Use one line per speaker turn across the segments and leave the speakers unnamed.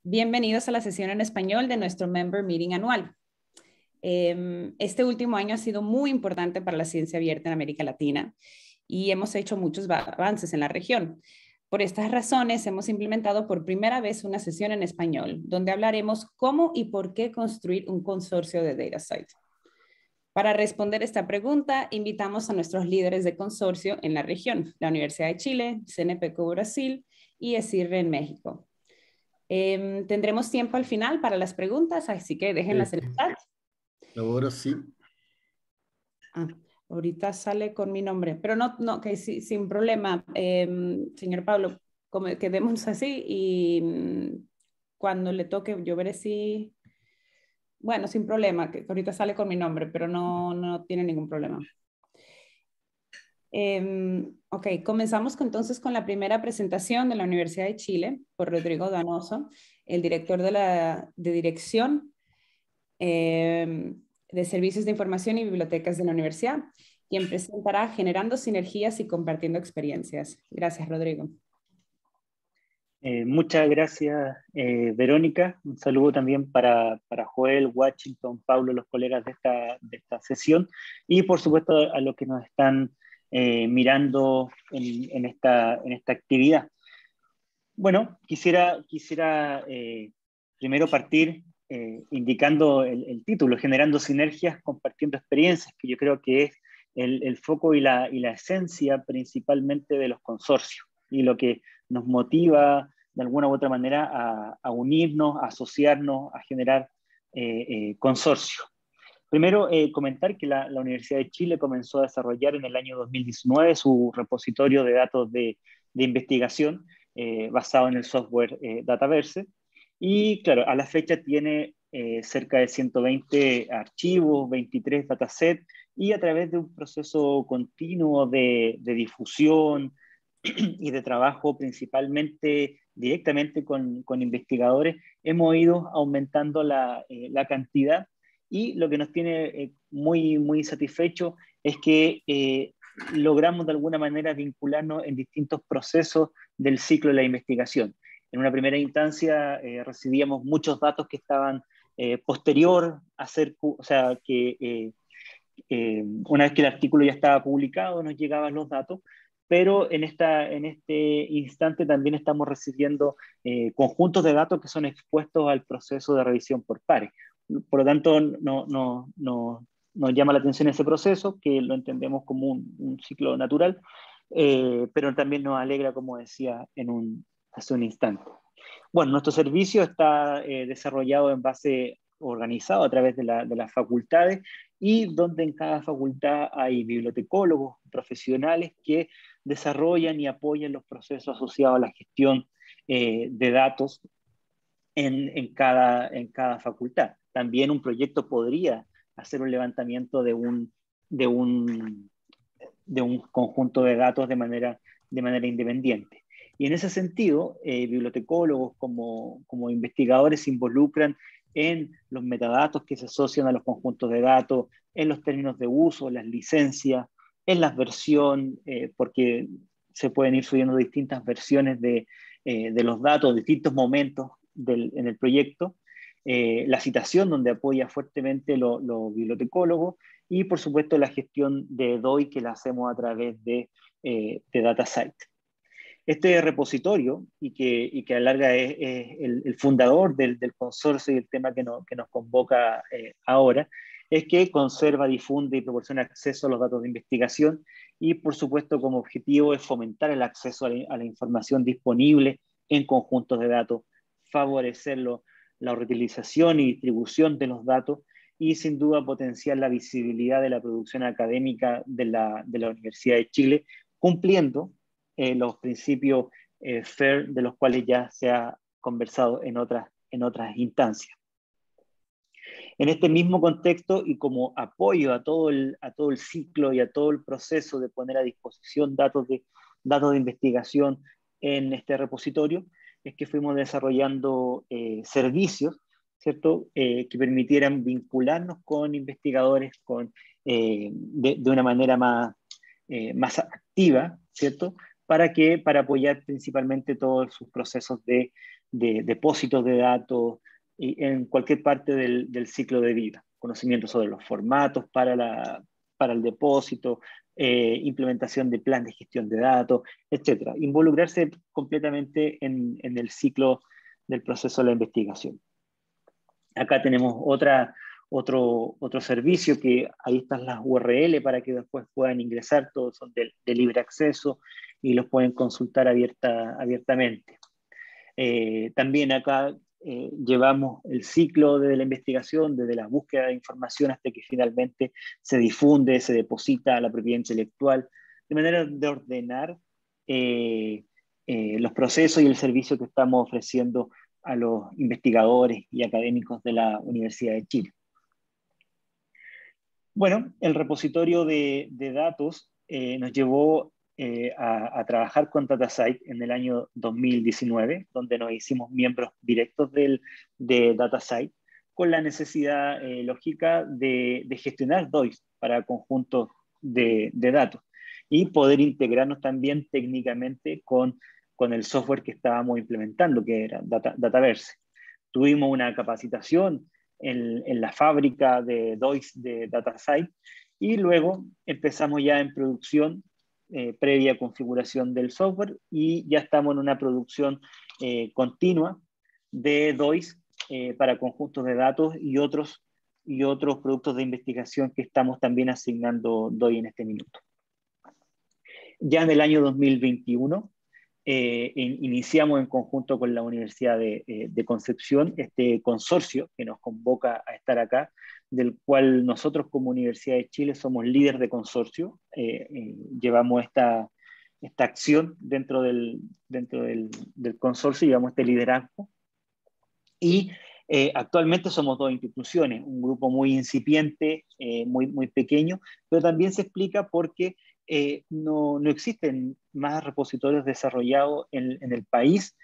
Bienvenidos a la sesión en español de nuestro Member Meeting anual. Este último año ha sido muy importante para la ciencia abierta en América Latina y hemos hecho muchos avances en la región. Por estas razones, hemos implementado por primera vez una sesión en español, donde hablaremos cómo y por qué construir un consorcio de DataCite. Para responder esta pregunta, invitamos a nuestros líderes de consorcio en la región, la Universidad de Chile, CNPq Brasil y ESIRRE en México. Tendremos tiempo al final para las preguntas, así que déjenlas en el chat.
Ahora sí.
Ahorita sale con mi nombre, pero no, que sí, sin problema. Señor Pablo, quedemos así y cuando le toque yo veré si, bueno, sin problema, que ahorita sale con mi nombre, pero no tiene ningún problema. Ok, comenzamos entonces con la primera presentación de la Universidad de Chile por Rodrigo Donoso, el director de Dirección de Servicios de Información y Bibliotecas de la Universidad, quien presentará Generando Sinergias y Compartiendo Experiencias. Gracias, Rodrigo.
Muchas gracias, Verónica. Un saludo también para Joel, Washington, Pablo, los colegas de esta sesión, y por supuesto a los que nos están mirando en esta actividad. Bueno, quisiera primero partir indicando el título, Generando Sinergias, Compartiendo Experiencias, que yo creo que es el foco y la esencia principalmente de los consorcios, y lo que nos motiva de alguna u otra manera a unirnos, a asociarnos, a generar consorcios. Primero, comentar que la Universidad de Chile comenzó a desarrollar en el año 2019 su repositorio de datos de investigación basado en el software Dataverse. Y claro, a la fecha tiene cerca de 120 archivos, 23 datasets, y a través de un proceso continuo de difusión y de trabajo principalmente directamente con investigadores, hemos ido aumentando la cantidad, y lo que nos tiene muy satisfecho es que logramos de alguna manera vincularnos en distintos procesos del ciclo de la investigación. En una primera instancia recibíamos muchos datos que estaban posterior a hacer, o sea, que una vez que el artículo ya estaba publicado nos llegaban los datos, pero en este instante también estamos recibiendo conjuntos de datos que son expuestos al proceso de revisión por pares. Por lo tanto, nos llama la atención ese proceso, que lo entendemos como un ciclo natural, pero también nos alegra, como decía hace un instante. Bueno, nuestro servicio está desarrollado en base organizado a través de las facultades, y donde en cada facultad hay bibliotecólogos profesionales que desarrollan y apoyan los procesos asociados a la gestión de datos en cada facultad. También un proyecto podría hacer un levantamiento de un conjunto de datos de manera independiente. Y en ese sentido, bibliotecólogos como investigadores se involucran en los metadatos que se asocian a los conjuntos de datos, en los términos de uso, las licencias, en las versiones, porque se pueden ir subiendo distintas versiones de los datos, distintos momentos en el proyecto, la citación donde apoya fuertemente los bibliotecólogos, y por supuesto la gestión de DOI que la hacemos a través de DataCite. Este repositorio, y que a la larga es el fundador del consorcio y el tema que nos convoca ahora, es que conserva, difunde y proporciona acceso a los datos de investigación, y por supuesto como objetivo es fomentar el acceso a la información disponible en conjuntos de datos, favorecerlo, la reutilización y distribución de los datos, y sin duda potenciar la visibilidad de la producción académica de la Universidad de Chile, cumpliendo los principios FAIR, de los cuales ya se ha conversado en otras instancias. En este mismo contexto, y como apoyo a todo el ciclo y a todo el proceso de poner a disposición datos de investigación en este repositorio, es que fuimos desarrollando servicios, ¿cierto? Que permitieran vincularnos con investigadores de una manera más activa, ¿cierto? Para apoyar principalmente todos sus procesos de de depósitos de datos, y en cualquier parte del ciclo de vida. Conocimiento sobre los formatos para el depósito, implementación de plan de gestión de datos, etc. Involucrarse completamente en el ciclo del proceso de la investigación. Acá tenemos otro servicio que ahí están las URL para que después puedan ingresar, todos son de libre acceso y los pueden consultar abiertamente. También acá llevamos el ciclo de la investigación, desde la búsqueda de información hasta que finalmente se difunde, se deposita la propiedad intelectual, de manera de ordenar los procesos y el servicio que estamos ofreciendo a los investigadores y académicos de la Universidad de Chile. Bueno, el repositorio de datos nos llevó a trabajar con DataCite en el año 2019, donde nos hicimos miembros directos de DataCite, con la necesidad lógica de gestionar DOIs para conjuntos de datos y poder integrarnos también técnicamente con el software que estábamos implementando, que era Dataverse. Tuvimos una capacitación en la fábrica de DOIs de DataCite y luego empezamos ya en producción previa configuración del software y ya estamos en una producción continua de DOIs para conjuntos de datos y otros productos de investigación que estamos también asignando DOI en este minuto. Ya en el año 2021 iniciamos en conjunto con la Universidad de Concepción este consorcio que nos convoca a estar acá, del cual nosotros como Universidad de Chile somos líder de consorcio. Llevamos esta acción dentro del consorcio, llevamos este liderazgo. Y actualmente somos dos instituciones, un grupo muy incipiente, muy pequeño, pero también se explica porque no existen más repositorios desarrollados en el país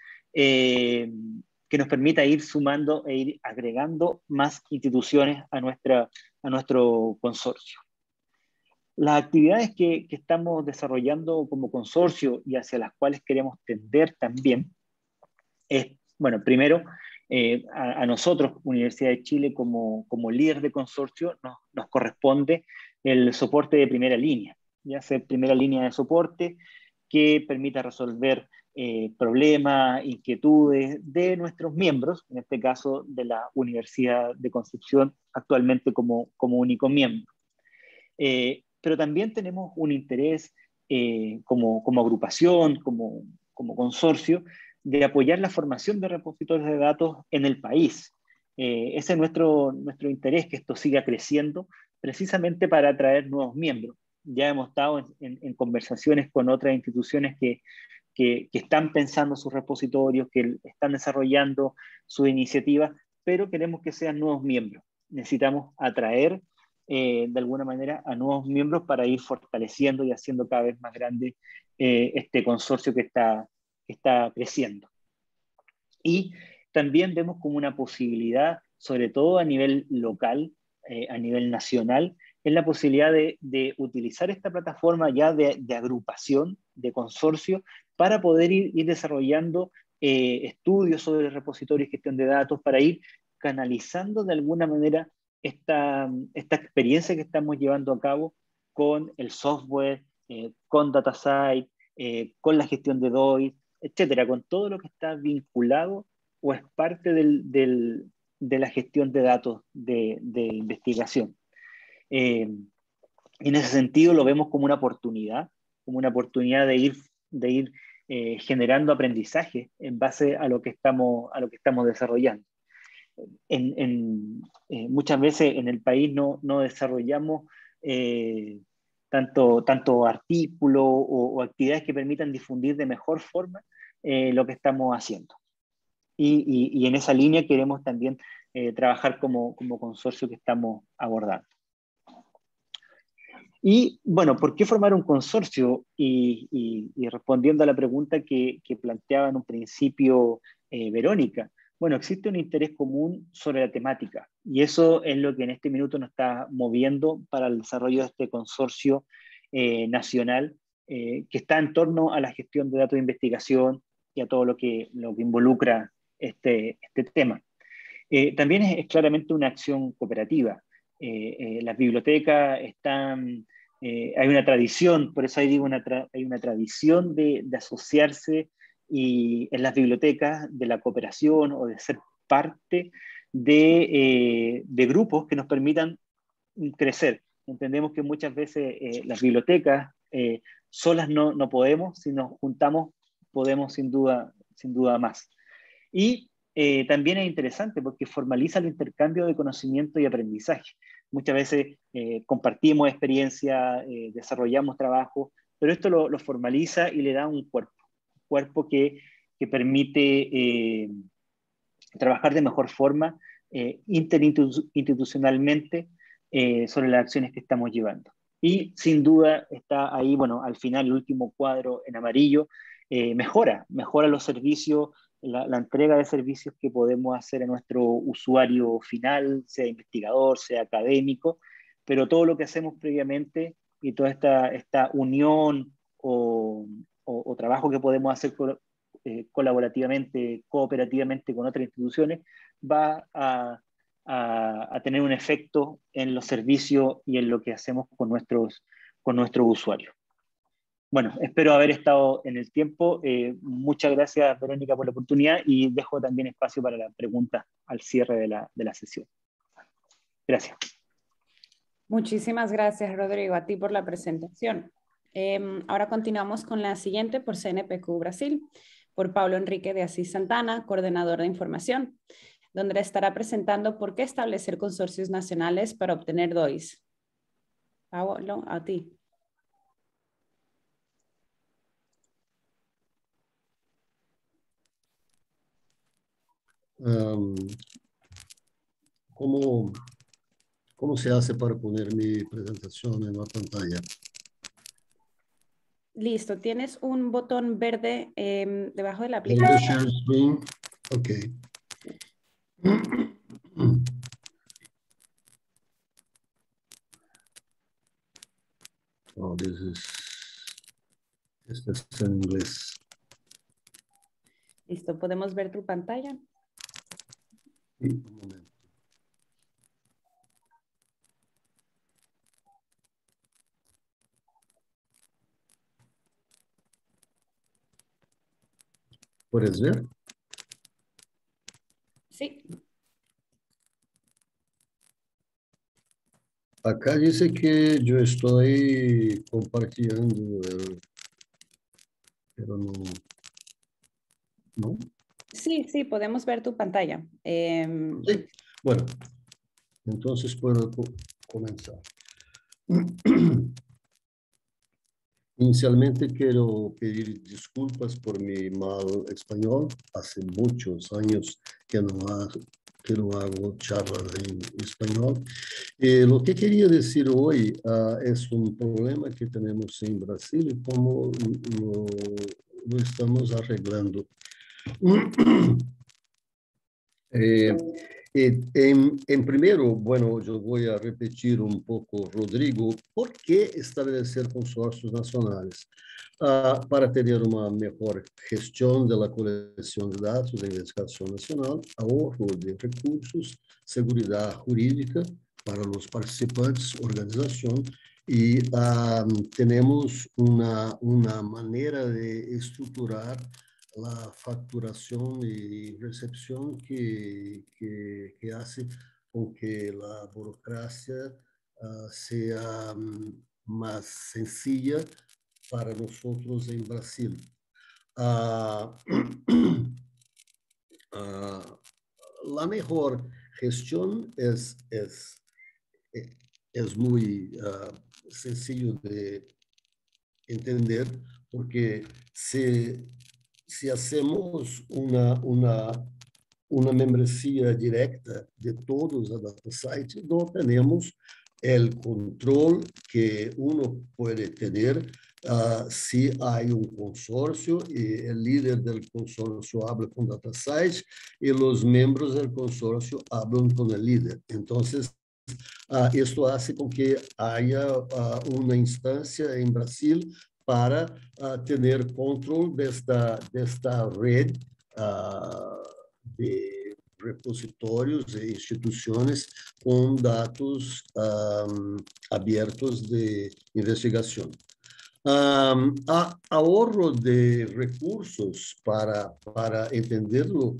que nos permita ir sumando e ir agregando más instituciones a nuestro consorcio. Las actividades que estamos desarrollando como consorcio y hacia las cuales queremos tender también es, bueno, primero, a nosotros, Universidad de Chile, como líder de consorcio, nos corresponde el soporte de primera línea, ya ser primera línea de soporte que permita resolver problemas, inquietudes de nuestros miembros, en este caso de la Universidad de Concepción, actualmente como único miembro. Pero también tenemos un interés como agrupación, como consorcio, de apoyar la formación de repositorios de datos en el país. Ese es nuestro interés, que esto siga creciendo, precisamente para atraer nuevos miembros. Ya hemos estado en conversaciones con otras instituciones que están pensando sus repositorios, que están desarrollando sus iniciativas, pero queremos que sean nuevos miembros. Necesitamos atraer de alguna manera a nuevos miembros para ir fortaleciendo y haciendo cada vez más grande este consorcio que está creciendo. Y también vemos como una posibilidad, sobre todo a nivel local, a nivel nacional, es la posibilidad de utilizar esta plataforma ya de agrupación, de consorcio, para poder ir desarrollando estudios sobre repositorios y gestión de datos, para ir canalizando de alguna manera esta experiencia que estamos llevando a cabo con el software, con DataCite, con la gestión de DOI, etcétera, con todo lo que está vinculado o es parte de la gestión de datos de investigación. En ese sentido lo vemos como una oportunidad de ir generando aprendizaje en base a lo que estamos desarrollando. Muchas veces en el país no desarrollamos tanto artículos o actividades que permitan difundir de mejor forma lo que estamos haciendo. Y en esa línea queremos también trabajar como consorcio que estamos abordando. Y bueno, ¿por qué formar un consorcio? Y respondiendo a la pregunta que planteaba en un principio Verónica, bueno, existe un interés común sobre la temática y eso es lo que en este minuto nos está moviendo para el desarrollo de este consorcio nacional que está en torno a la gestión de datos de investigación y a todo lo que involucra este tema. También es claramente una acción cooperativa. Las bibliotecas están, hay una tradición, por eso ahí digo hay una tradición de asociarse y en las bibliotecas de la cooperación o de ser parte de grupos que nos permitan crecer. Entendemos que muchas veces las bibliotecas solas no podemos, si nos juntamos podemos sin duda más. Y también es interesante porque formaliza el intercambio de conocimiento y aprendizaje. Muchas veces compartimos experiencia, desarrollamos trabajo, pero esto lo formaliza y le da un cuerpo que permite trabajar de mejor forma interinstitucionalmente sobre las acciones que estamos llevando. Y sin duda está ahí, bueno, al final el último cuadro en amarillo, mejora los servicios, la entrega de servicios que podemos hacer a nuestro usuario final, sea investigador, sea académico, pero todo lo que hacemos previamente y toda esta unión o trabajo que podemos hacer colaborativamente, cooperativamente con otras instituciones, va a tener un efecto en los servicios y en lo que hacemos con nuestros usuarios. Bueno, espero haber estado en el tiempo. Muchas gracias, Verónica, por la oportunidad y dejo también espacio para la pregunta al cierre de la sesión. Gracias.
Muchísimas gracias, Rodrigo, a ti por la presentación. Ahora continuamos con la siguiente por CNPq Brasil, por Pablo Enrique de Asís Santana, coordinador de información, donde estará presentando por qué establecer consorcios nacionales para obtener DOIs. Pablo, a ti.
¿Cómo se hace para poner mi presentación en la pantalla?
Listo, tienes un botón verde debajo de la
Hold the
aplicación.
share screen. Ok. Oh, este es en inglés.
Listo, ¿podemos ver tu pantalla?
Sí, un momento. ¿Puedes ver?
Sí.
Acá dice que yo estoy compartiendo, pero no.
Sí, sí, podemos ver tu pantalla.
Sí. Bueno, entonces puedo comenzar. Inicialmente quiero pedir disculpas por mi mal español. Hace muchos años que no hago charlas en español. Lo que quería decir hoy es un problema que tenemos en Brasil y cómo lo estamos arreglando. En primero, bueno, yo voy a repetir un poco, Rodrigo, ¿por qué establecer consorcios nacionales? Para tener una mejor gestión de la colección de datos de investigación nacional, ahorro de recursos, seguridad jurídica para los participantes, organización, y tenemos una manera de estructurar la facturación y recepción que hace con que la burocracia sea más sencilla para nosotros en Brasil. La mejor gestión es muy sencillo de entender, porque si hacemos una membresía directa de todos los data sites, no tenemos el control que uno puede tener si hay un consorcio y el líder del consorcio habla con data sites y los miembros del consorcio hablan con el líder. Entonces, esto hace con que haya una instancia en Brasil para tener control de esta red de repositórios e instituições com dados abertos de investigação. Ahorro de recursos, para entenderlo,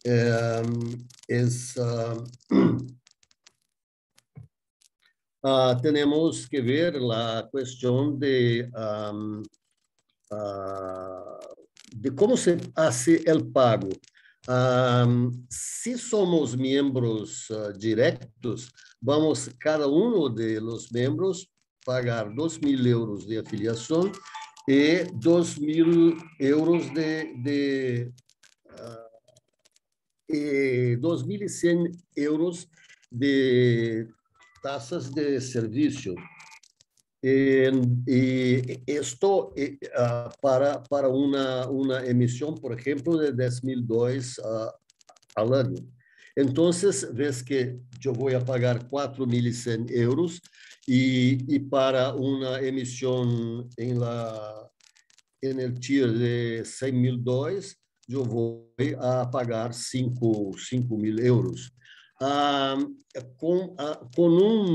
tenemos que ver la cuestión de cómo se hace el pago. Si somos miembros directos, vamos cada uno de los miembros pagar 2.000 euros de afiliación y 2.000 euros de 2.100 euros de tasas de servicio. Y esto para una emisión, por ejemplo, de 10.000 dólares al año. Entonces, ves que yo voy a pagar 4.100 euros y para una emisión en el tier de 100.000 dólares, yo voy a pagar 5.000 euros. Com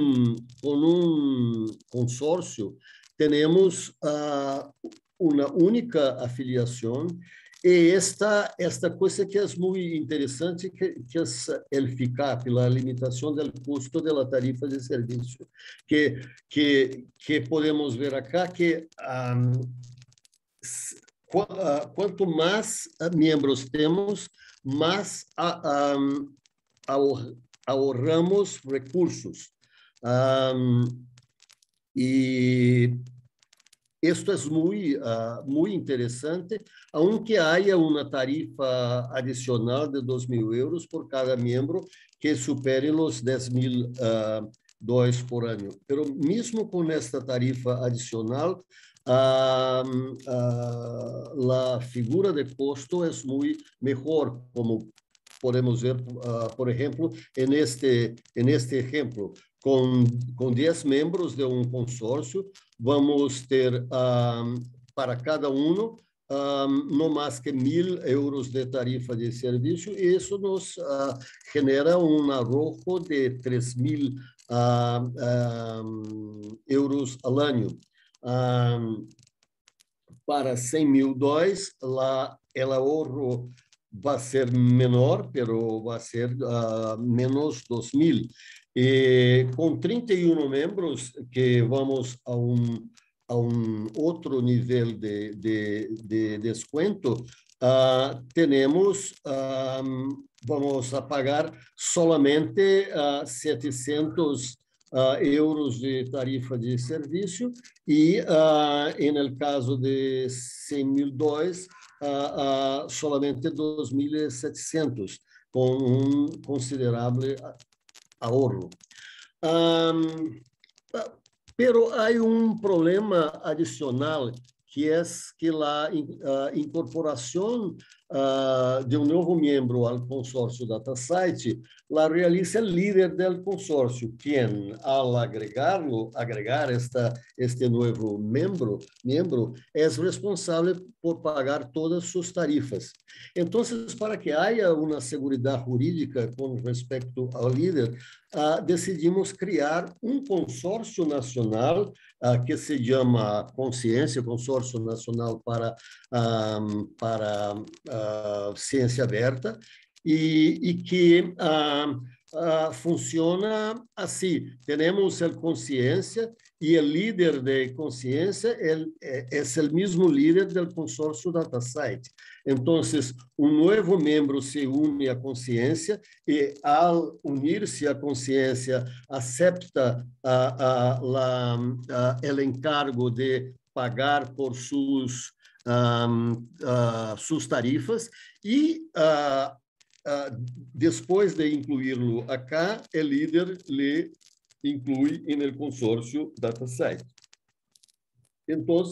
um consórcio, temos uma única afiliação e esta coisa que é muito interessante, que é o FICAP, a limitação do custo da tarifa de serviço, que podemos ver acá que quanto mais membros temos, mais ahorramos recursos. E isto é muito interessante, aunque haya uma tarifa adicional de 2.000 euros por cada membro que supere os 10.000 dólares por ano. Mas mesmo com esta tarifa adicional, a figura de custo é muito melhor, como podemos ver, por exemplo, neste exemplo, com 10 membros de um consórcio, vamos ter para cada um não mais que 1.000 euros de tarifa de serviço, e isso nos genera um arrojo de 3.000 euros ao ano. Para 100.000 dólares, o ahorro vai ser menor, pero vai ser menos 2.000. E com 31 membros, que vamos a um outro nível de desconto, vamos a pagar solamente 700 euros de tarifa de serviço e, no caso de 100.000 dólares, solamente 2.700, com um considerável ahorro. Pero há um problema adicional, que é que a incorporação de um novo membro ao consórcio DataSite la realiza el líder del consorcio, quien al agregar este nuevo miembro es responsable por pagar todas sus tarifas. Entonces, para que haya una seguridad jurídica con respecto al líder, decidimos crear un consorcio nacional que se llama Consciência, Consórcio Nacional para Ciência Aberta, e que funciona assim. Temos a consciência e o líder de consciência é o mesmo líder do consórcio DataSite. Então, um novo membro se une à consciência e, ao unir-se à consciência, aceita o encargo de pagar por suas tarifas e depois de incluí-lo acá, o líder le inclui no consórcio DataSite. Então,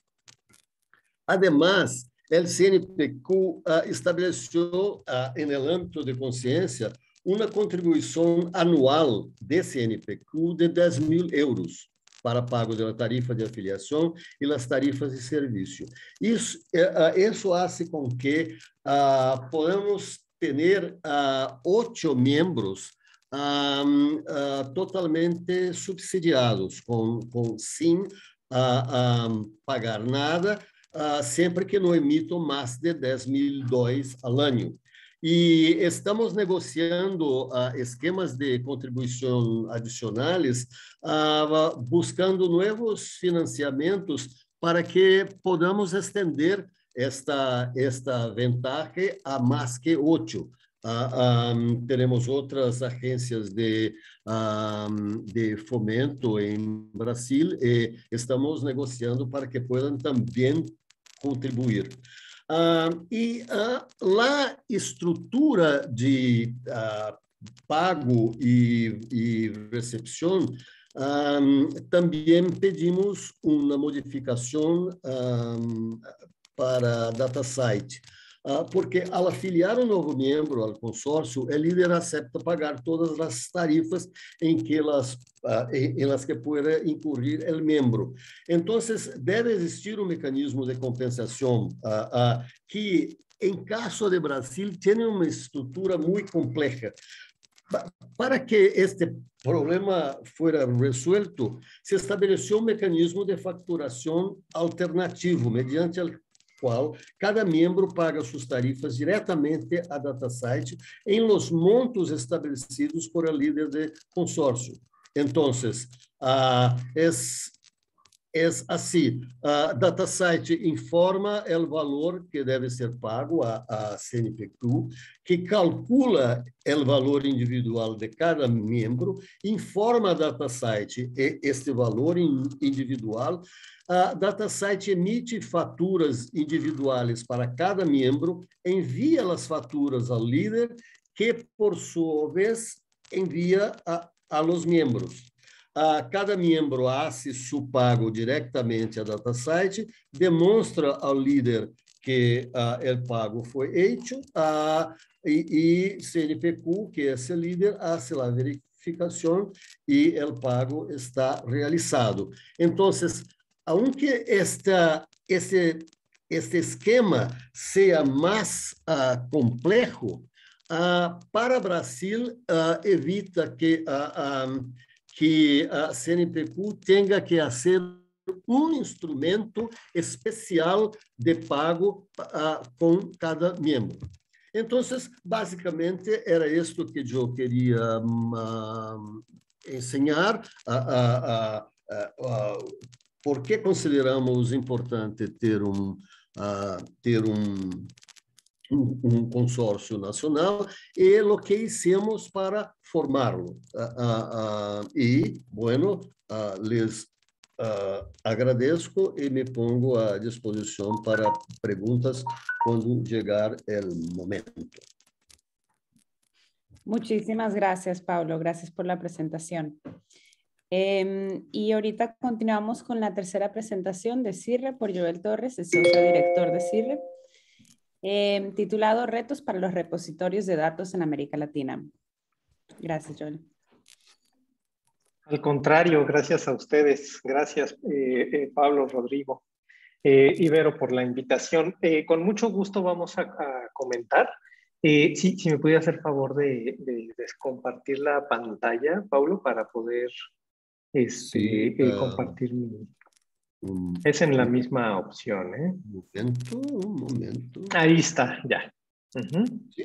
además, o CNPq estabeleceu, no âmbito de consciência, uma contribuição anual de CNPq de 10.000 euros para pago da tarifa de afiliação e das tarifas de serviço. Isso faz com que podamos tener 8 miembros totalmente subsidiados, sin pagar nada, sempre que não emitam mais de $10.000 ao ano. E estamos negociando esquemas de contribuição adicionais, buscando novos financiamentos para que podamos estender esta vantagem a mais que 8. Teremos outras agências de fomento em Brasil e estamos negociando para que possam também contribuir. E a estrutura de pago e recepção, também pedimos uma modificação para DataSite, porque ao afiliar um novo membro ao consórcio, o líder aceita pagar todas as tarifas em las que pueda incurrir o membro. Então, deve existir um mecanismo de compensação que, em caso de Brasil, tem uma estrutura muito complexa. Para que este problema fuera resuelto, se estabeleceu um mecanismo de facturação alternativo, mediante o qual cada membro paga suas tarifas diretamente a DataSite em los montos estabelecidos por el líder de consórcio. Então, é assim, DataSite informa o valor que deve ser pago a CNPq, que calcula o valor individual de cada membro, informa a DataSite este valor individual. A DataSite emite faturas individuais para cada membro, envia as faturas ao líder, que, por sua vez, envia a los membros. Cada membro hace su pago diretamente a DataSite, demonstra ao líder que o pago foi feito, e CNPq, que é esse líder, hace a verificação e o pago está realizado. Então, aunque este esquema seja mais complexo, para Brasil evita que a CNPq tenha que fazer um instrumento especial de pago com cada membro. Então, basicamente, era isto que eu queria ensinar. Por que consideramos importante ter um consórcio nacional e o que hicimos para formá-lo. E, bueno, les agradeço e me pongo à disposição para perguntas quando chegar o momento.
Muchísimas gracias, Pablo. Gracias por la presentación. Y ahorita continuamos con la tercera presentación de CIRRE por Joel Torres, el socio director de CIRRE, titulado Retos para los repositorios de datos en América Latina. Gracias, Joel.
Al contrario, gracias a ustedes. Gracias, Pablo, Rodrigo, Ibero, por la invitación. Con mucho gusto vamos a comentar. Si me pudiera hacer favor de compartir la pantalla, Pablo, para poder compartir mi... Es en la misma opción, ¿eh?
Un momento.
Ahí está, ya.
Sí.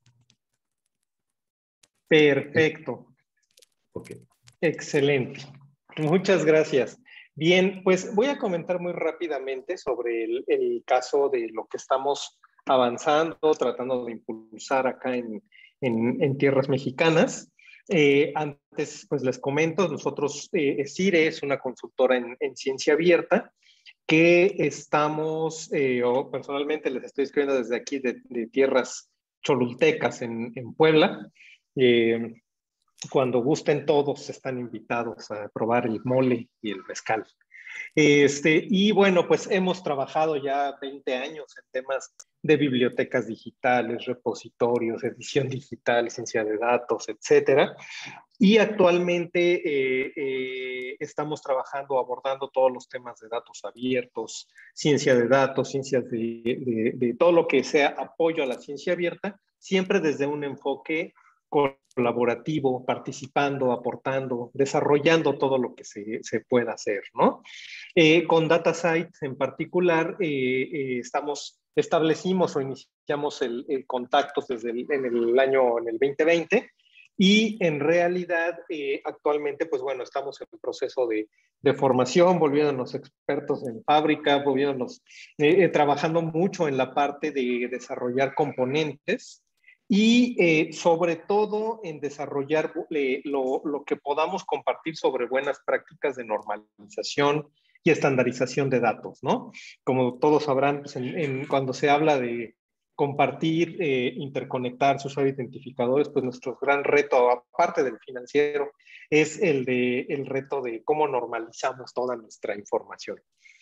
Perfecto.
Ok.
Excelente. Muchas gracias. Bien, pues voy a comentar muy rápidamente sobre el caso de lo que estamos avanzando, tratando de impulsar acá en tierras mexicanas. Antes, pues les comento, nosotros, CIRRE es una consultora en ciencia abierta que estamos, o personalmente les estoy escribiendo desde aquí de tierras cholultecas en Puebla. Cuando gusten todos están invitados a probar el mole y el mezcal. Y bueno, pues hemos trabajado ya 20 años en temas de bibliotecas digitales, repositorios, edición digital, ciencia de datos, etcétera. Y actualmente estamos trabajando, abordando todos los temas de datos abiertos, ciencia de datos, ciencias de todo lo que sea apoyo a la ciencia abierta, siempre desde un enfoque colaborativo, participando, aportando, desarrollando todo lo que se pueda hacer, ¿no? Con DataSite en particular, establecimos o iniciamos el contactos desde en el 2020, y en realidad actualmente, pues bueno, estamos en el proceso de formación, volviéndonos expertos en fábrica, volviéndonos trabajando mucho en la parte de desarrollar componentes, y sobre todo en desarrollar lo que podamos compartir sobre buenas prácticas de normalización y estandarización de datos, ¿no? Como todos sabrán, pues cuando se habla de compartir, interconectar sus identificadores, pues nuestro gran reto, aparte del financiero, es el reto de cómo normalizamos toda nuestra información.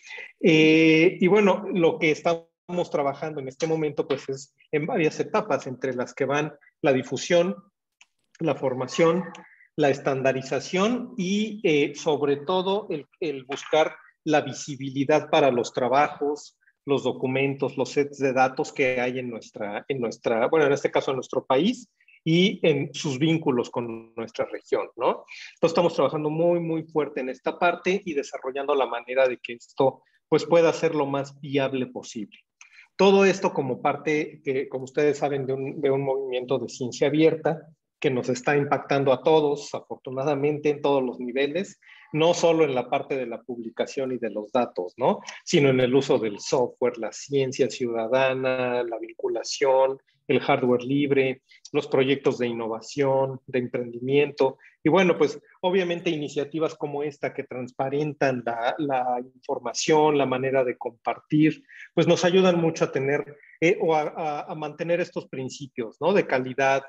Y bueno, lo que estamos trabajando en este momento pues es en varias etapas, entre las que van la difusión, la formación, la estandarización y sobre todo el buscar la visibilidad para los trabajos, los documentos, los sets de datos que hay en bueno, en este caso en nuestro país y en sus vínculos con nuestra región, ¿no? Entonces estamos trabajando muy, muy fuerte en esta parte y desarrollando la manera de que esto pues pueda ser lo más viable posible. Todo esto como parte, que, como ustedes saben, de un movimiento de ciencia abierta que nos está impactando a todos, afortunadamente, en todos los niveles, no solo en la parte de la publicación y de los datos, ¿no? Sino en el uso del software, la ciencia ciudadana, la vinculación, el hardware libre, los proyectos de innovación, de emprendimiento. Y bueno, pues obviamente iniciativas como esta que transparentan la información, la manera de compartir, pues nos ayudan mucho a tener o a mantener estos principios, ¿no? De calidad,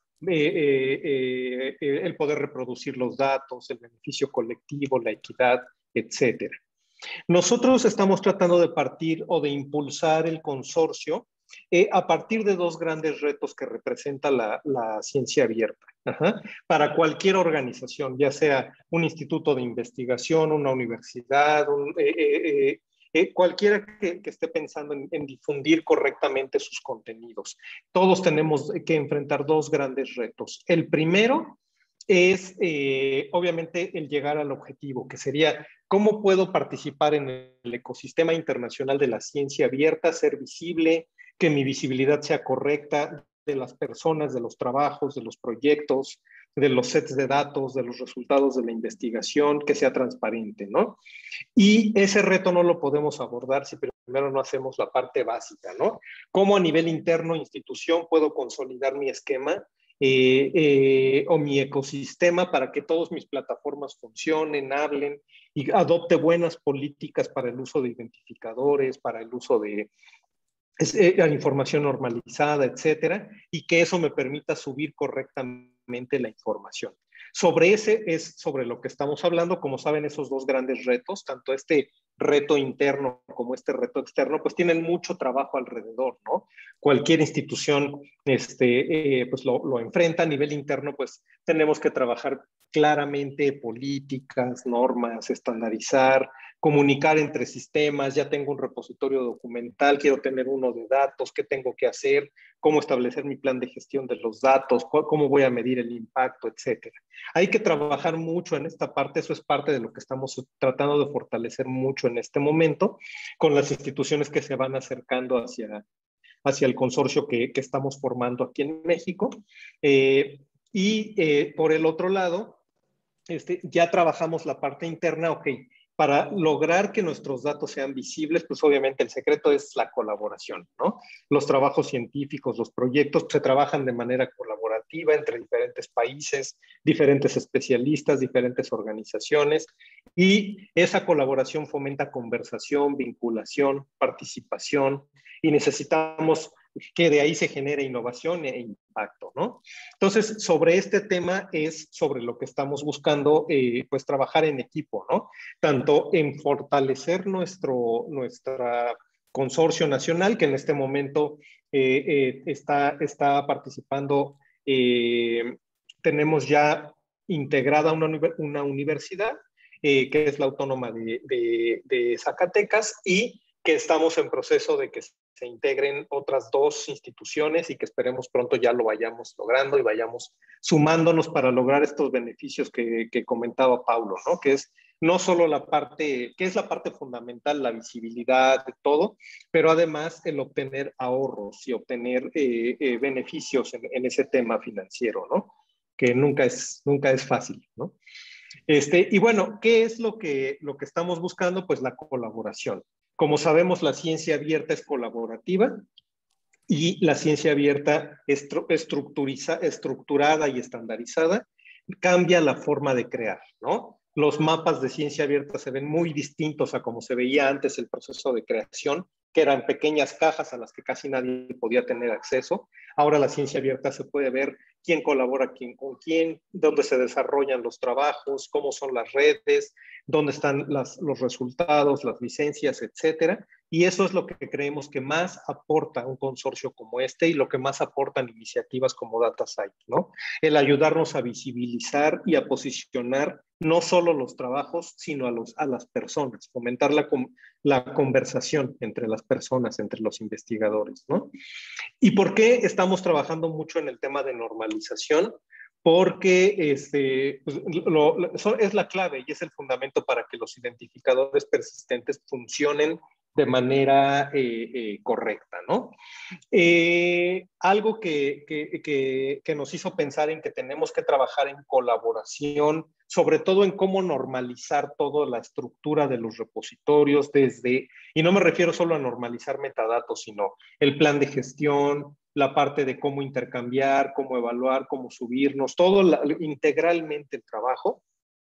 el poder reproducir los datos, el beneficio colectivo, la equidad, etcétera. Nosotros estamos tratando de partir o de impulsar el consorcio a partir de dos grandes retos que representa la ciencia abierta. Ajá. Para cualquier organización, ya sea un instituto de investigación, una universidad, cualquiera que esté pensando en difundir correctamente sus contenidos. Todos tenemos que enfrentar dos grandes retos. El primero es obviamente el llegar al objetivo, que sería cómo puedo participar en el ecosistema internacional de la ciencia abierta, ser visible, que mi visibilidad sea correcta de las personas, de los trabajos, de los proyectos, de los sets de datos, de los resultados de la investigación, que sea transparente, ¿no? Y ese reto no lo podemos abordar si primero no hacemos la parte básica, ¿no? ¿Cómo a nivel interno, institución, puedo consolidar mi esquema o mi ecosistema para que todas mis plataformas funcionen, hablen y adopte buenas políticas para el uso de identificadores, para el uso de la información normalizada, etcétera, y que eso me permita subir correctamente la información? Sobre ese es sobre lo que estamos hablando. Como saben, esos dos grandes retos, tanto este reto interno como este reto externo, pues tienen mucho trabajo alrededor, ¿no? Cualquier institución pues lo enfrenta. A nivel interno, pues tenemos que trabajar claramente políticas, normas, estandarizar, comunicar entre sistemas. Ya tengo un repositorio documental, quiero tener uno de datos, ¿qué tengo que hacer? ¿Cómo establecer mi plan de gestión de los datos? ¿Cómo voy a medir el impacto? Etcétera. Hay que trabajar mucho en esta parte. Eso es parte de lo que estamos tratando de fortalecer mucho en este momento con las instituciones que se van acercando hacia el consorcio que estamos formando aquí en México. Por el otro lado, ya trabajamos la parte interna. Ok, para lograr que nuestros datos sean visibles, pues obviamente el secreto es la colaboración, ¿no? Los trabajos científicos, los proyectos se trabajan de manera colaborativa entre diferentes países, diferentes especialistas, diferentes organizaciones, y esa colaboración fomenta conversación, vinculación, participación, y necesitamos que de ahí se genere innovación e impacto, ¿no? Entonces, sobre este tema es sobre lo que estamos buscando, pues trabajar en equipo, ¿no? Tanto en fortalecer nuestra consorcio nacional, que en este momento está participando, tenemos ya integrada una universidad, que es la Autónoma de Zacatecas, y que estamos en proceso de que se integren otras 2 instituciones y que esperemos pronto ya lo vayamos logrando y vayamos sumándonos para lograr estos beneficios que comentaba Paulo, ¿no? Que es no solo la parte, que es la parte fundamental, la visibilidad de todo, pero además el obtener ahorros y obtener beneficios en ese tema financiero, ¿no? Que nunca es fácil, ¿no? Y bueno, ¿qué es lo que estamos buscando? Pues la colaboración. Como sabemos, la ciencia abierta es colaborativa y la ciencia abierta estructurada y estandarizada cambia la forma de crear, ¿no? Los mapas de ciencia abierta se ven muy distintos a como se veía antes el proceso de creación, que eran pequeñas cajas a las que casi nadie podía tener acceso. Ahora la ciencia abierta se puede ver quién colabora con quién, dónde se desarrollan los trabajos, cómo son las redes, dónde están los resultados, las licencias, etcétera. Y eso es lo que creemos que más aporta un consorcio como este y lo que más aportan iniciativas como DataCite, ¿no? El ayudarnos a visibilizar y a posicionar no solo los trabajos, sino a las personas, fomentar la conversación entre las personas, entre los investigadores, ¿no? ¿Y por qué estamos trabajando mucho en el tema de normalización? Porque pues, es la clave y es el fundamento para que los identificadores persistentes funcionen de manera correcta, ¿no? Algo que nos hizo pensar en que tenemos que trabajar en colaboración, sobre todo en cómo normalizar toda la estructura de los repositorios y no me refiero solo a normalizar metadatos, sino el plan de gestión, la parte de cómo intercambiar, cómo evaluar, cómo subirnos, integralmente el trabajo.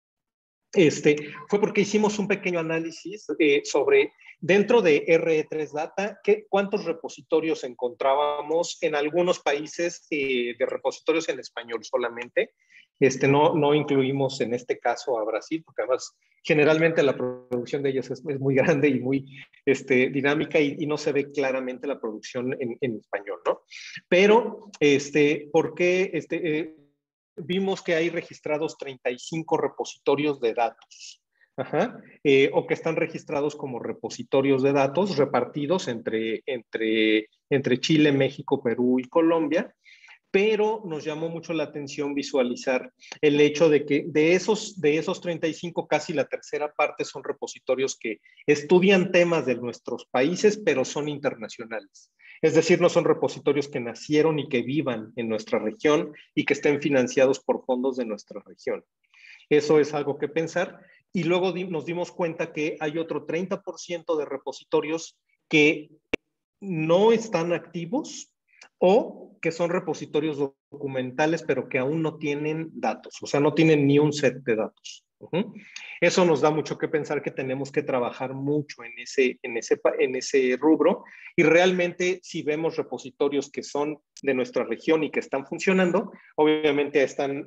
Fue porque hicimos un pequeño análisis sobre, dentro de RE3 Data, cuántos repositorios encontrábamos en algunos países de repositorios en español solamente. No incluimos en este caso a Brasil, porque además generalmente la producción de ellos es muy grande y muy dinámica y no se ve claramente la producción en español, ¿no? Pero, ¿por qué vimos que hay registrados 35 repositorios de datos? Ajá. O que están registrados como repositorios de datos repartidos entre Chile, México, Perú y Colombia. Pero nos llamó mucho la atención visualizar el hecho de que de esos 35, casi la tercera parte son repositorios que estudian temas de nuestros países, pero son internacionales. Es decir, no son repositorios que nacieron y que vivan en nuestra región y que estén financiados por fondos de nuestra región. Eso es algo que pensar. Y luego nos dimos cuenta que hay otro 30% de repositorios que no están activos o que son repositorios documentales, pero que aún no tienen datos, o sea, no tienen ni un set de datos. Eso nos da mucho que pensar que tenemos que trabajar mucho en ese rubro y realmente si vemos repositorios que son de nuestra región y que están funcionando, obviamente están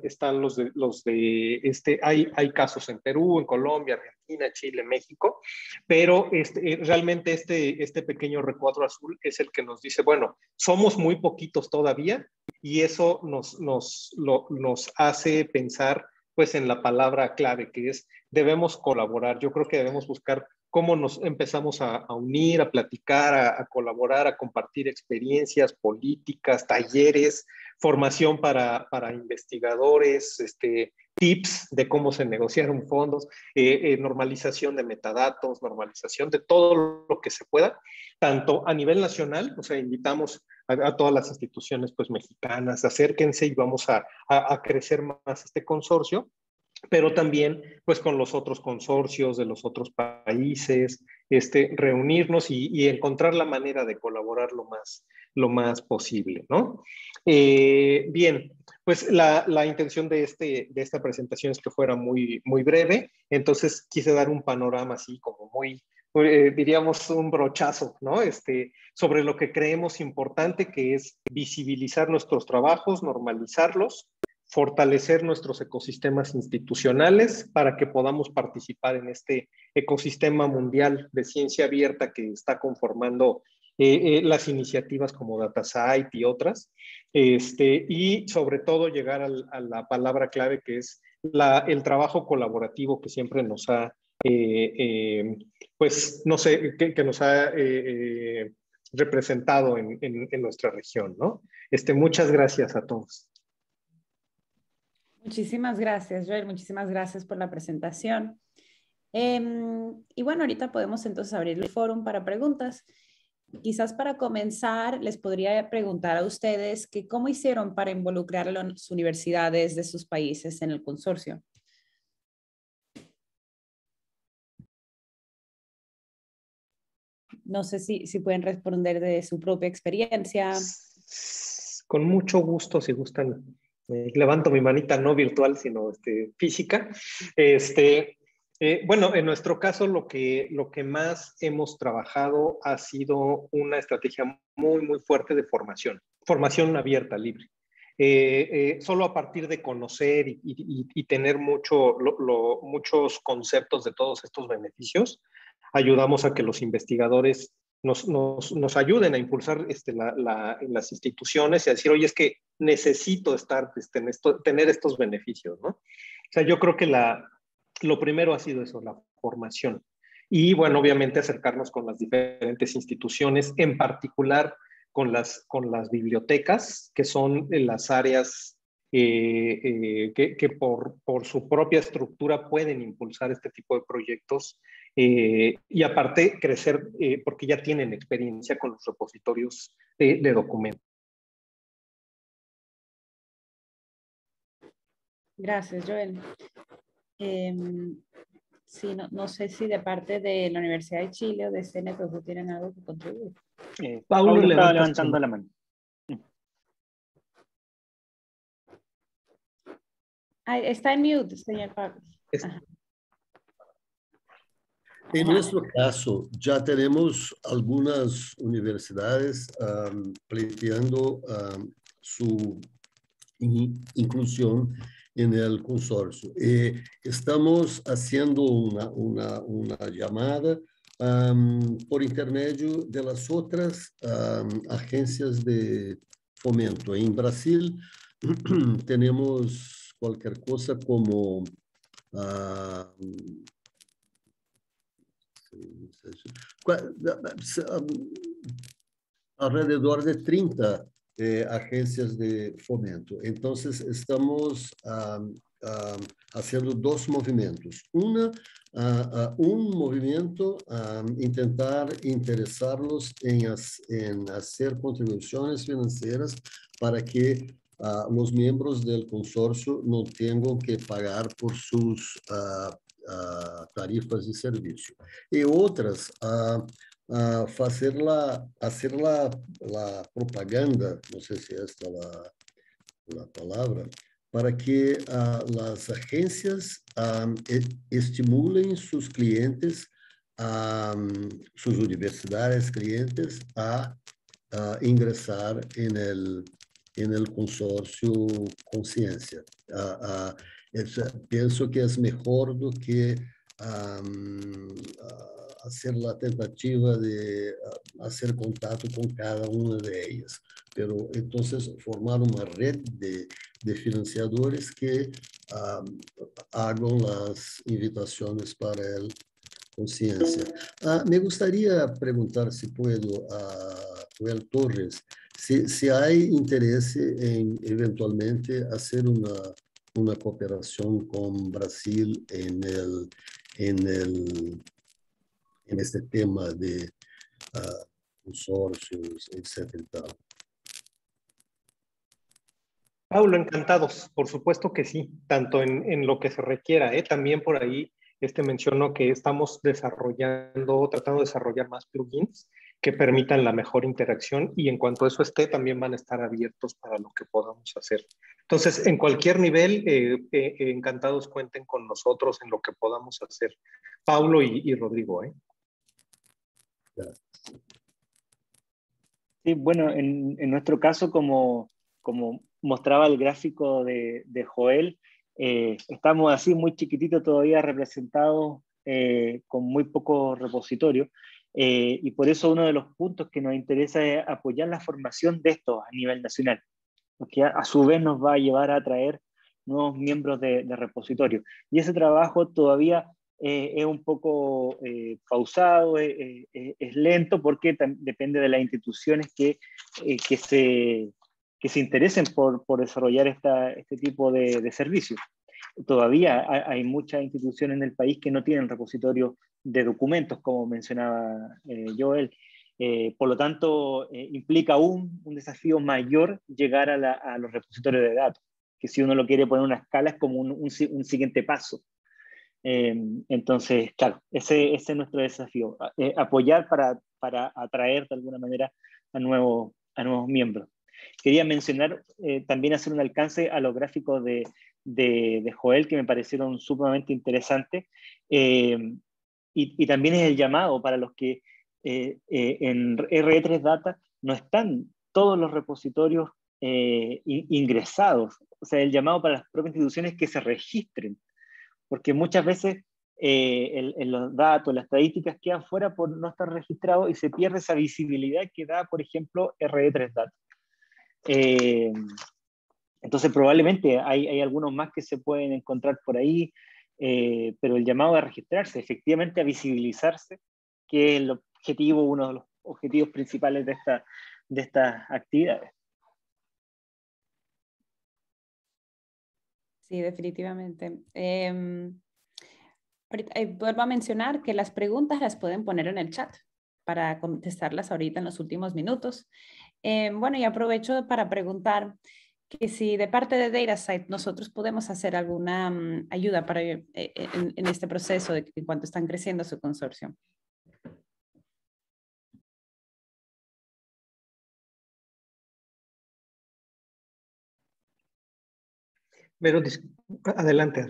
hay casos en Perú, en Colombia, Argentina, Chile, México, pero realmente este pequeño recuadro azul es el que nos dice, bueno, somos muy poquitos todavía y eso nos hace pensar pues en la palabra clave que es debemos colaborar. Yo creo que debemos buscar cómo nos empezamos a unir, a platicar, a colaborar, a compartir experiencias, políticas, talleres, formación para investigadores, tips de cómo se negociaron fondos, normalización de metadatos, normalización de todo lo que se pueda, tanto a nivel nacional, o sea, invitamos a todas las instituciones pues mexicanas, acérquense y vamos a crecer más este consorcio, pero también pues con los otros consorcios de los otros países, reunirnos y encontrar la manera de colaborar lo más posible, ¿no? Bien, pues la intención de esta presentación es que fuera muy, muy breve, entonces quise dar un panorama así como muy, diríamos un brochazo, ¿no? Sobre lo que creemos importante, que es visibilizar nuestros trabajos, normalizarlos, fortalecer nuestros ecosistemas institucionales para que podamos participar en este ecosistema mundial de ciencia abierta que está conformando las iniciativas como DataCite y otras, y sobre todo llegar a la palabra clave que es el trabajo colaborativo que siempre nos ha, pues no sé, que nos ha representado en nuestra región, ¿no? Muchas gracias a todos.
Muchísimas gracias, Joel. Muchísimas gracias por la presentación. Y bueno, ahorita podemos entonces abrir el foro para preguntas. Quizás para comenzar, les podría preguntar a ustedes que cómo hicieron para involucrar a las universidades de sus países en el consorcio. No sé si pueden responder de su propia experiencia.
Con mucho gusto, si gustan. Levanto mi manita no virtual, sino física. Bueno, en nuestro caso lo que más hemos trabajado ha sido una estrategia muy, muy fuerte de formación abierta, libre. Solo a partir de conocer y tener muchos conceptos de todos estos beneficios, ayudamos a que los investigadores nos ayuden a impulsar las instituciones y a decir, oye, es que necesito tener estos beneficios, ¿no? O sea, yo creo que lo primero ha sido eso, la formación. Y bueno, obviamente acercarnos con las diferentes instituciones, en particular con las bibliotecas, que son las áreas que por su propia estructura pueden impulsar este tipo de proyectos y aparte crecer porque ya tienen experiencia con los repositorios de documentos.
Gracias, Joel. Sí, no sé si de parte de la Universidad de Chile o de CNPq tienen algo que contribuir.
Paulo estaba levantando la mano.
Está en mute, señor Pablo.
En nuestro caso, ya tenemos algunas universidades planteando su inclusión en el consorcio. Estamos haciendo una llamada por intermedio de las otras agencias de fomento. En Brasil tenemos cualquier cosa como alrededor de 30 agencias de fomento. Entonces, estamos haciendo dos movimentos. Un movimiento, intentar interesarlos en hacer contribuciones financieras para que los miembros del consorcio no tengan que pagar por sus tarifas de servicio. Y otras, hacer la propaganda, no sé si esta es la palabra, para que las agencias estimulen sus clientes, sus universidades clientes a ingresar en el consorcio Conciencia. Pienso que es mejor do que hacer la tentativa de hacer contacto con cada una de ellas. Pero entonces formar una red de financiadores que hagan las invitaciones para el Conciencia. Me gustaría preguntar, si puedo, a Joel Torres, si hay interés en eventualmente hacer una cooperación con Brasil en este tema de consorcios, etcétera.
Paulo, encantados, por supuesto que sí, tanto en lo que se requiera. También por ahí menciono que estamos tratando de desarrollar más plugins que permitan la mejor interacción y en cuanto a eso esté, también van a estar abiertos para lo que podamos hacer. Entonces, en cualquier nivel, encantados cuenten con nosotros en lo que podamos hacer. Paulo y Rodrigo.
Sí, bueno, en nuestro caso, como mostraba el gráfico de Joel, estamos así muy chiquititos todavía representados con muy poco repositorio y por eso uno de los puntos que nos interesa es apoyar la formación de estos a nivel nacional, porque a su vez nos va a llevar a atraer nuevos miembros de repositorio. Y ese trabajo todavía es un poco pausado, es lento, porque depende de las instituciones que se interesen por desarrollar este tipo de servicios. Todavía hay muchas instituciones en el país que no tienen repositorio de documentos, como mencionaba Joel. Por lo tanto, implica un desafío mayor llegar a los repositorios de datos, que si uno lo quiere poner en una escala es como un siguiente paso. Entonces, claro, ese es nuestro desafío, apoyar para atraer de alguna manera a nuevos miembros. Quería mencionar, también hacer un alcance a los gráficos de Joel, que me parecieron sumamente interesantes, y también es el llamado para los que en RE3 Data no están todos los repositorios ingresados, o sea, el llamado para las propias instituciones que se registren, porque muchas veces en los datos, las estadísticas quedan fuera por no estar registrados y se pierde esa visibilidad que da, por ejemplo, RE3 Data. Entonces probablemente hay algunos más que se pueden encontrar por ahí, pero el llamado a registrarse, efectivamente a visibilizarse, que es el objetivo, uno de los objetivos principales de estas actividades.
Sí, definitivamente. Vuelvo a mencionar que las preguntas las pueden poner en el chat para contestarlas ahorita en los últimos minutos. Bueno, y aprovecho para preguntar que si de parte de DataCite nosotros podemos hacer alguna ayuda para, en este proceso en cuanto están creciendo su consorcio.
Pero adelante.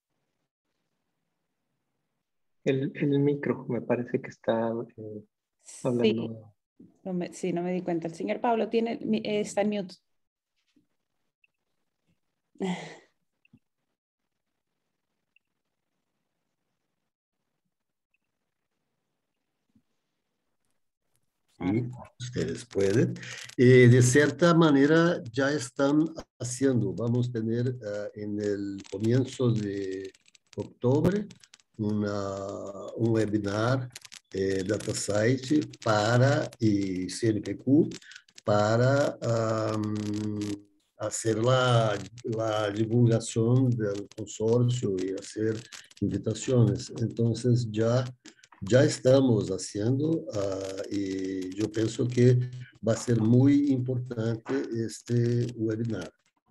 El micro me parece que está hablando.
Sí, no me di cuenta. El señor Pablo está en mute.
Sí, ustedes pueden. De cierta manera ya están haciendo. Vamos a tener en el comienzo de octubre un webinar DataSite y CNPq para hacer la divulgación del consorcio y hacer invitaciones. Entonces ya estamos haciendo y yo pienso que va a ser muy importante este webinar.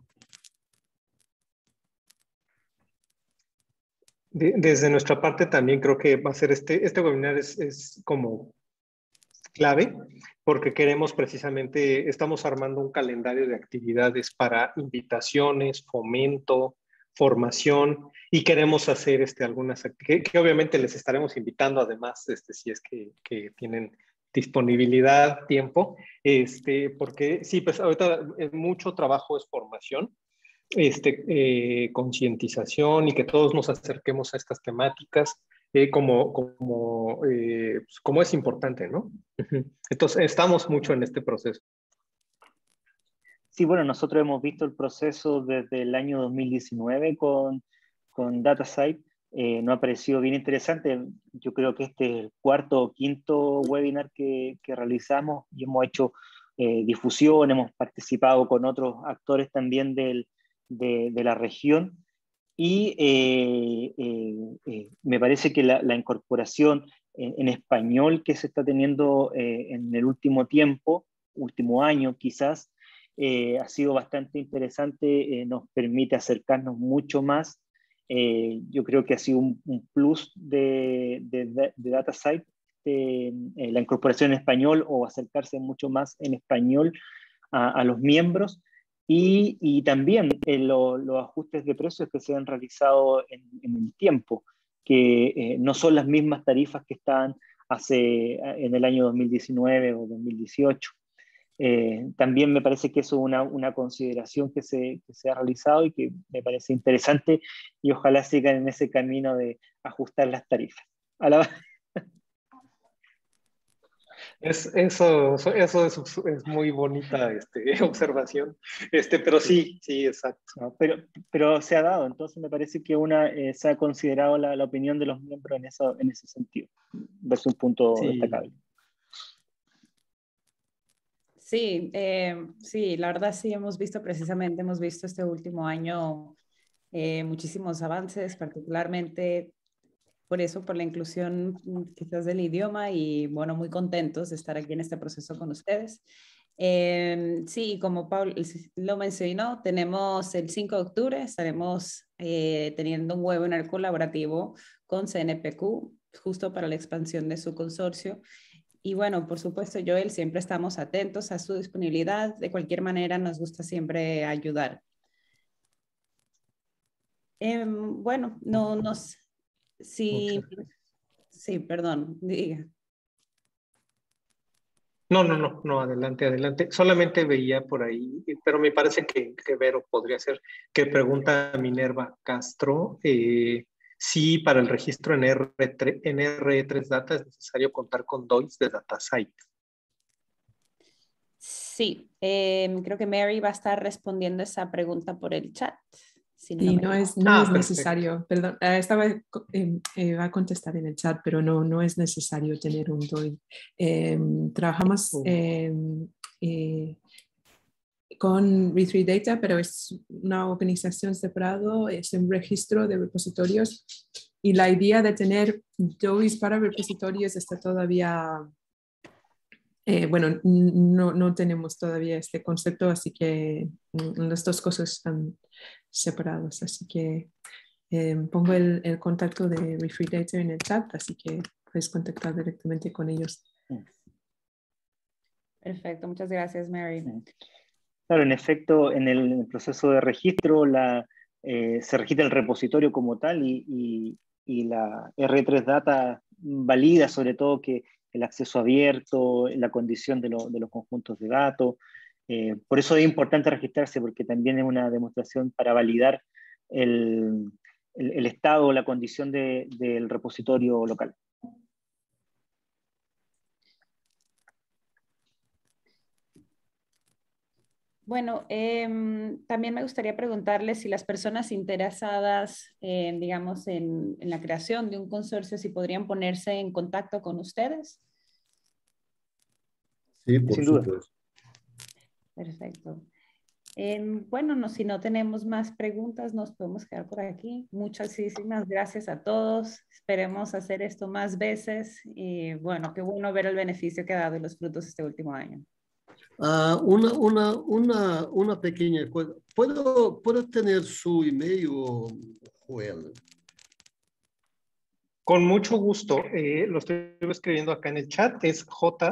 Desde nuestra parte también creo que va a ser este webinar es como clave, porque queremos precisamente, estamos armando un calendario de actividades para invitaciones, fomento, formación, y queremos hacer algunas actividades que obviamente les estaremos invitando además, si es que tienen disponibilidad, tiempo, porque sí, pues ahorita mucho trabajo es formación, concientización y que todos nos acerquemos a estas temáticas como es importante, ¿no? Entonces, estamos mucho en este proceso.
Sí, bueno, nosotros hemos visto el proceso desde el año 2019 con DataSite. Nos ha parecido bien interesante. Yo creo que este es el cuarto o quinto webinar que realizamos y hemos hecho difusión, hemos participado con otros actores también de la región. Y me parece que la incorporación en español que se está teniendo en el último tiempo, último año quizás, ha sido bastante interesante, nos permite acercarnos mucho más. Yo creo que ha sido un plus de DataSite, la incorporación en español o acercarse mucho más en español a los miembros. Y también los ajustes de precios que se han realizado en el tiempo, que no son las mismas tarifas que estaban en el año 2019 o 2018. También me parece que eso es una consideración que se ha realizado y que me parece interesante, y ojalá sigan en ese camino de ajustar las tarifas.
Eso es muy bonita observación, pero sí, sí, exacto.
¿no? Pero se ha dado, entonces me parece que se ha considerado la opinión de los miembros en ese sentido. Es un punto
Sí,
destacable.
Sí, sí, la verdad sí hemos visto este último año muchísimos avances, particularmente por eso, por la inclusión quizás del idioma y bueno, muy contentos de estar aquí en este proceso con ustedes. Sí, como Paul lo mencionó, tenemos el 5 de octubre, estaremos teniendo un webinar colaborativo con CNPq, justo para la expansión de su consorcio. Y bueno, por supuesto, Joel, siempre estamos atentos a su disponibilidad. De cualquier manera, nos gusta siempre ayudar. Bueno, no nos... Sí,
muchas gracias.
sí, perdón, diga.
No, adelante, adelante. Solamente veía por ahí, pero me parece que Vero podría ser, que pregunta a Minerva Castro, si para el registro en RE3 Data es necesario contar con DOIs de DataSite.
Sí, creo que Mary va a estar respondiendo esa pregunta por el chat. Si no
Sí,
me
no es
perfecto.
necesario, perdón, va a contestar en el chat, pero no es necesario tener un DOI. Trabajamos con Re3 Data, pero es una organización separada, es un registro de repositorios y la idea de tener DOIs para repositorios está todavía, bueno, no tenemos todavía este concepto, así que las dos cosas están separadas, así que pongo el contacto de Re3 Data en el chat, así que puedes contactar directamente con ellos.
Perfecto, muchas gracias, Mary.
Claro, en efecto, en el proceso de registro se registra el repositorio como tal y la R3 Data valida sobre todo que el acceso abierto, la condición de los conjuntos de datos. Por eso es importante registrarse porque también es una demostración para validar el estado o la condición del repositorio local.
Bueno, también me gustaría preguntarle si las personas interesadas, digamos, en la creación de un consorcio, si podrían ponerse en contacto con ustedes.
Sí, por
Sin duda.
supuesto.
Perfecto. Bueno, si no tenemos más preguntas, nos podemos quedar por aquí. Muchísimas gracias a todos. Esperemos hacer esto más veces. Y bueno, qué bueno ver el beneficio que ha dado y los frutos este último año.
Una pequeña cosa. ¿Puedo tener su email, Joel?
Con mucho gusto. Lo estoy escribiendo acá en el chat. Es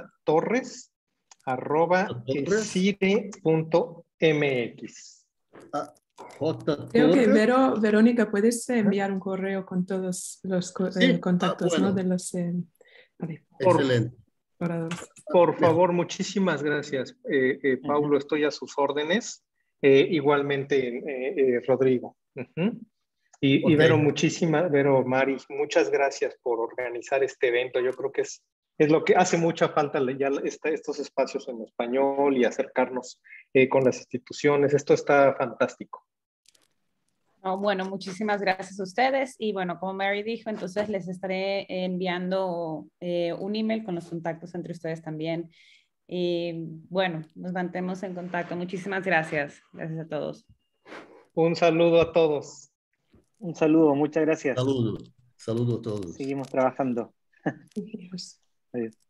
jtorres@cire.mx.
Creo que
Torres.
Verónica, puedes enviar un correo con todos los
Sí,
contactos, ¿no?
bueno,
De los
excelente.
oradores.
Por favor, muchísimas gracias, Paulo. Estoy a sus órdenes. Igualmente, Rodrigo. Y
Ok.
Vero, Mari, muchas gracias por organizar este evento. Yo creo que es lo que hace mucha falta estos espacios en español y acercarnos con las instituciones. Esto está fantástico.
Oh, bueno, muchísimas gracias a ustedes. Y bueno, como Mary dijo, entonces les estaré enviando un email con los contactos entre ustedes también. Y bueno, nos mantemos en contacto. Muchísimas gracias. Gracias a todos.
Un saludo a todos.
Un saludo, muchas gracias.
Saludos a todos.
Seguimos trabajando.
Adiós.
Adiós.